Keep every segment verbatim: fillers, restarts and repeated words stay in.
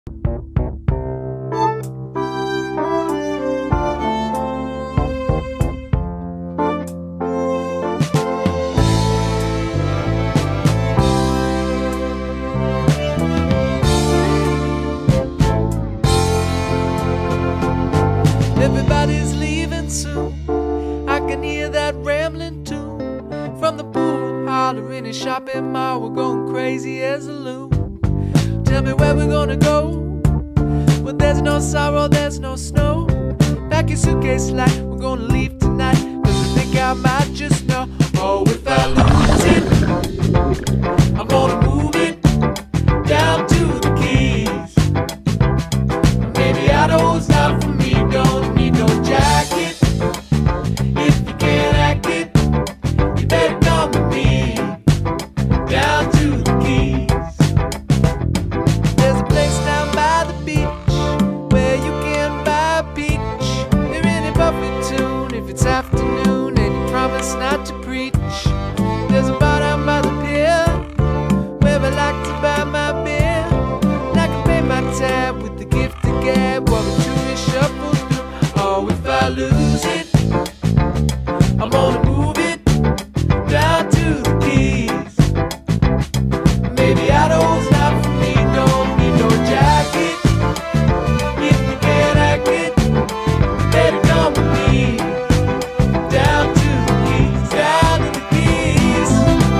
Everybody's leaving soon. I can hear that rambling tune from the pool, hollering and shopping mall. We're going crazy as a loon. Tell me where we're gonna go. Well, there's no sorrow, there's no snow. Pack your suitcase light, we're gonna leave tonight. Cause I think I might just know. Oh, if I lose it, I'm gonna move it down to the Keys. Maybe Idaho's not for me, don't need no jacket. If you can't hack it, you better come with me down to the Keys. There's a place down by the beach where you can buy a peach. They're in a Buffett tune if it's afternoon and you promise not to preach. There's a bar down by the pier where I like to buy my beer, and I can pay my tab with the gift of gab while the tourists shuffle through. Oh, if I lose it, I'm gonna move it down to the Keys. Maybe Idaho's not for me, don't need no jacket. If you can't hack it, better come with me down to the Keys, down to the Keys.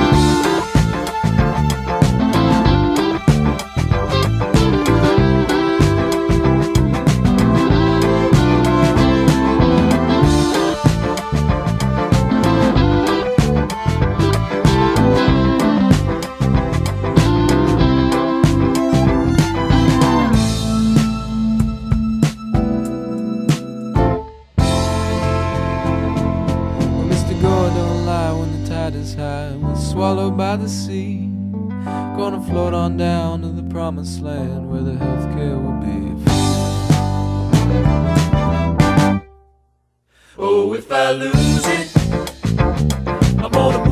Well, Mister Gore don't lie when the tide is high. We're swallowed by the sea. Gonna float on down to the promised land where the healthcare will be free. Oh, if I lose it, I'm gonna